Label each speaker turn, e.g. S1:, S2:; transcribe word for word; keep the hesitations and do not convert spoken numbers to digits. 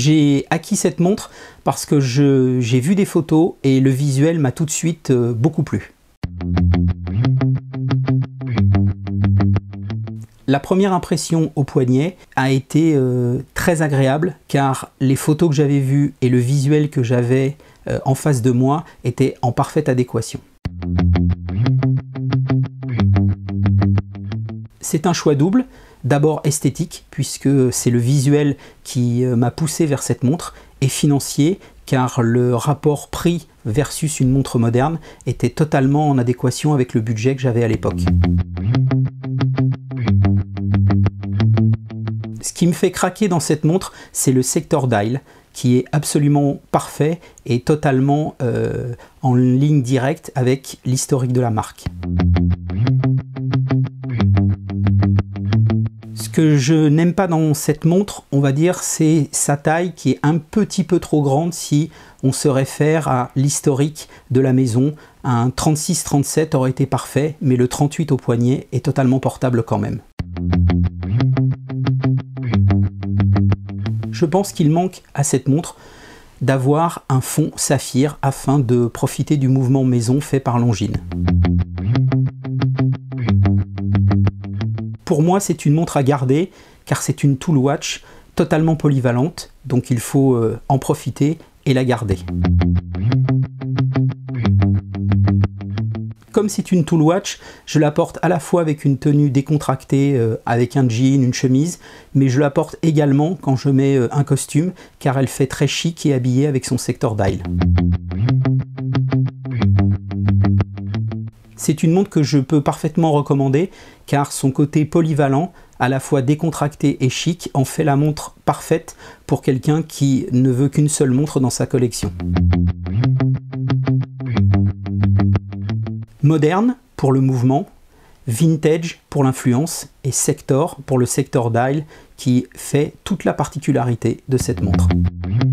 S1: J'ai acquis cette montre parce que j'ai vu des photos et le visuel m'a tout de suite euh, beaucoup plu. La première impression au poignet a été euh, très agréable car les photos que j'avais vues et le visuel que j'avais euh, en face de moi étaient en parfaite adéquation. C'est un choix double, d'abord esthétique puisque c'est le visuel qui euh, m'a poussé vers cette montre, et financier car le rapport prix versus une montre moderne était totalement en adéquation avec le budget que j'avais à l'époque. Ce qui me fait craquer dans cette montre, c'est le sector dial, qui est absolument parfait et totalement euh, en ligne directe avec l'historique de la marque. Ce que je n'aime pas dans cette montre, on va dire, c'est sa taille qui est un petit peu trop grande si on se réfère à l'historique de la maison. Un trente-six trente-sept aurait été parfait, mais le trente-huit au poignet est totalement portable quand même. Je pense qu'il manque à cette montre d'avoir un fond saphir afin de profiter du mouvement maison fait par Longines. Pour moi, c'est une montre à garder car c'est une tool watch totalement polyvalente, donc il faut euh, en profiter et la garder. Comme c'est une tool watch, je la porte à la fois avec une tenue décontractée, euh, avec un jean, une chemise, mais je la porte également quand je mets euh, un costume, car elle fait très chic et habillée avec son sector dial. C'est une montre que je peux parfaitement recommander, car son côté polyvalent, à la fois décontracté et chic, en fait la montre parfaite pour quelqu'un qui ne veut qu'une seule montre dans sa collection. Moderne pour le mouvement, vintage pour l'influence et sector pour le sector dial qui fait toute la particularité de cette montre.